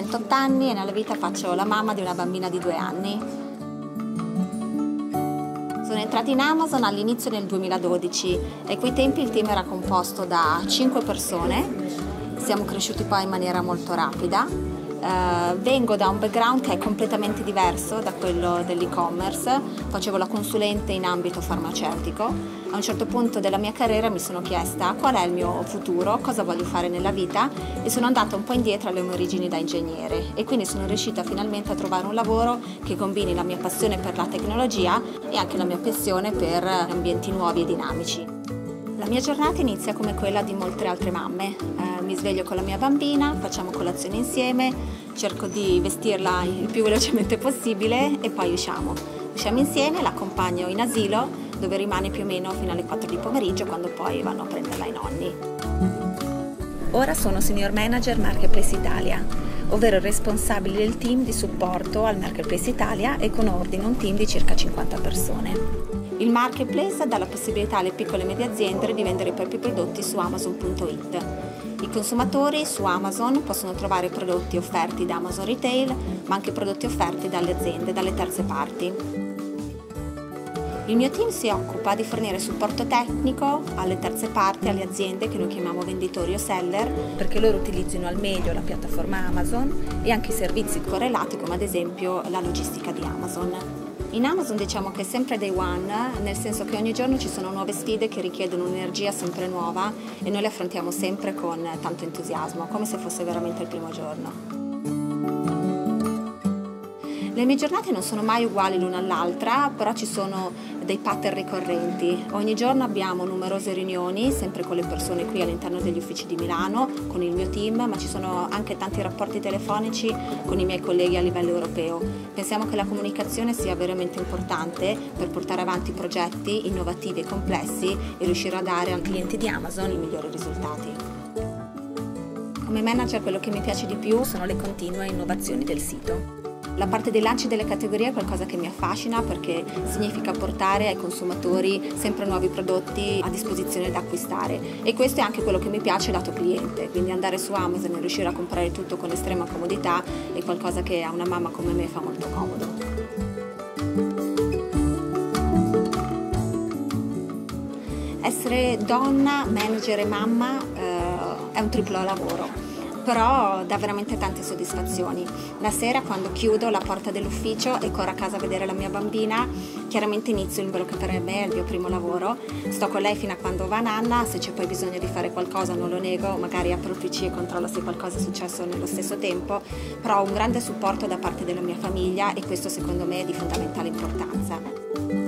38 anni e nella vita faccio la mamma di una bambina di 2 anni. Sono entrata in Amazon all'inizio nel 2012 e a quei tempi il team era composto da 5 persone, siamo cresciuti poi in maniera molto rapida. Vengo da un background che è completamente diverso da quello dell'e-commerce, facevo la consulente in ambito farmaceutico. A un certo punto della mia carriera mi sono chiesta qual è il mio futuro, cosa voglio fare nella vita e sono andata un po' indietro alle mie origini da ingegnere e quindi sono riuscita finalmente a trovare un lavoro che combini la mia passione per la tecnologia e anche la mia passione per ambienti nuovi e dinamici. La mia giornata inizia come quella di molte altre mamme. Mi sveglio con la mia bambina, facciamo colazione insieme, cerco di vestirla il più velocemente possibile e poi usciamo. Usciamo insieme, l'accompagno in asilo dove rimane più o meno fino alle 4 di pomeriggio quando poi vanno a prenderla i nonni. Ora sono Senior Manager Marketplace Italia, ovvero il responsabile del team di supporto al Marketplace Italia e coordino un team di circa 50 persone. Il Marketplace dà la possibilità alle piccole e medie aziende di vendere i propri prodotti su Amazon.it. I consumatori su Amazon possono trovare prodotti offerti da Amazon Retail, ma anche prodotti offerti dalle aziende, dalle terze parti. Il mio team si occupa di fornire supporto tecnico alle terze parti, alle aziende che noi chiamiamo venditori o seller, perché loro utilizzino al meglio la piattaforma Amazon e anche i servizi correlati come ad esempio la logistica di Amazon. In Amazon diciamo che è sempre day one, nel senso che ogni giorno ci sono nuove sfide che richiedono un'energia sempre nuova e noi le affrontiamo sempre con tanto entusiasmo, come se fosse veramente il primo giorno. Le mie giornate non sono mai uguali l'una all'altra, però ci sono dei pattern ricorrenti. Ogni giorno abbiamo numerose riunioni, sempre con le persone qui all'interno degli uffici di Milano, con il mio team, ma ci sono anche tanti rapporti telefonici con i miei colleghi a livello europeo. Pensiamo che la comunicazione sia veramente importante per portare avanti progetti innovativi e complessi e riuscire a dare ai clienti di Amazon i migliori risultati. Come manager quello che mi piace di più sono le continue innovazioni del sito. La parte dei lanci delle categorie è qualcosa che mi affascina perché significa portare ai consumatori sempre nuovi prodotti a disposizione da acquistare e questo è anche quello che mi piace lato cliente, quindi andare su Amazon e riuscire a comprare tutto con estrema comodità è qualcosa che a una mamma come me fa molto comodo. Essere donna, manager e mamma è un triplo lavoro. Però dà veramente tante soddisfazioni. La sera quando chiudo la porta dell'ufficio e corro a casa a vedere la mia bambina, chiaramente inizio quello che per me è il mio primo lavoro. Sto con lei fino a quando va a nanna, se c'è poi bisogno di fare qualcosa non lo nego, magari apro il PC e controllo se qualcosa è successo nello stesso tempo, però ho un grande supporto da parte della mia famiglia e questo secondo me è di fondamentale importanza.